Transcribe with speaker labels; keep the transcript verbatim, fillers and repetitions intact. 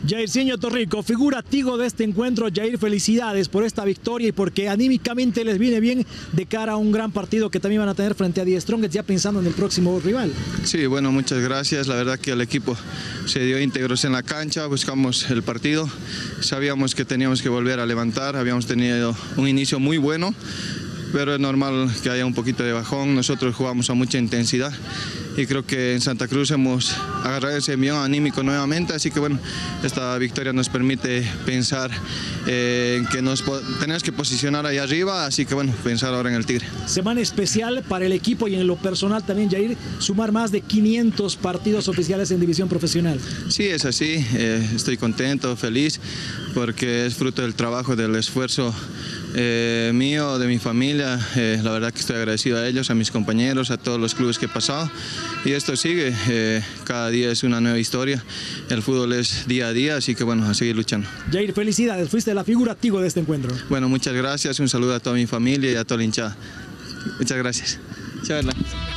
Speaker 1: Jairzinho Torrico, figura Tigo de este encuentro. Jair, felicidades por esta victoria y porque anímicamente les viene bien de cara a un gran partido que también van a tener frente a Die Strongest, ya pensando en el próximo rival.
Speaker 2: Sí, bueno, muchas gracias. La verdad que el equipo se dio íntegros en la cancha, buscamos el partido, sabíamos que teníamos que volver a levantar, habíamos tenido un inicio muy bueno, pero es normal que haya un poquito de bajón. Nosotros jugamos a mucha intensidad y creo que en Santa Cruz hemos agarrado ese envión anímico nuevamente, así que bueno, esta victoria nos permite pensar eh, en que nos tenemos que posicionar ahí arriba, así que bueno, pensar ahora en el Tigre.
Speaker 1: Semana especial para el equipo y en lo personal también, Jair, sumar más de quinientos partidos oficiales en división profesional.
Speaker 2: Sí, es así, eh, estoy contento, feliz, porque es fruto del trabajo, del esfuerzo Eh, mío, de mi familia. Eh, la verdad que estoy agradecido a ellos, a mis compañeros, a todos los clubes que he pasado, y esto sigue, eh, cada día es una nueva historia, el fútbol es día a día, así que bueno, a seguir luchando.
Speaker 1: Jair, felicidades, fuiste la figura Tigo de este encuentro.
Speaker 2: Bueno, muchas gracias, un saludo a toda mi familia y a toda la hinchada. Muchas gracias. Chao, Erlan.